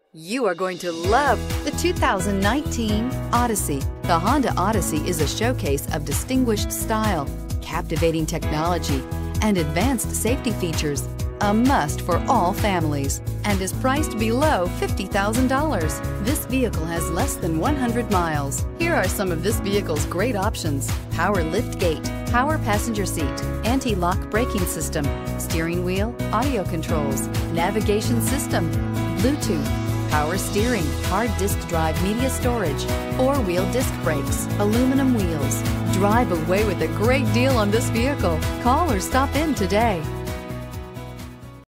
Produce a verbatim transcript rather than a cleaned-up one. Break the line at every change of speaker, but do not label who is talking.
You are going to love the two thousand nineteen Odyssey. The Honda Odyssey is a showcase of distinguished style, captivating technology, and advanced safety features. A must for all families, and is priced below fifty thousand dollars. This vehicle has less than one hundred miles. Here are some of this vehicle's great options: power lift gate, power passenger seat, anti-lock braking system, steering wheel audio controls, navigation system, Bluetooth, power steering, hard disk drive media storage, four-wheel disc brakes, aluminum wheels. Drive away with a great deal on this vehicle. Call or stop in today.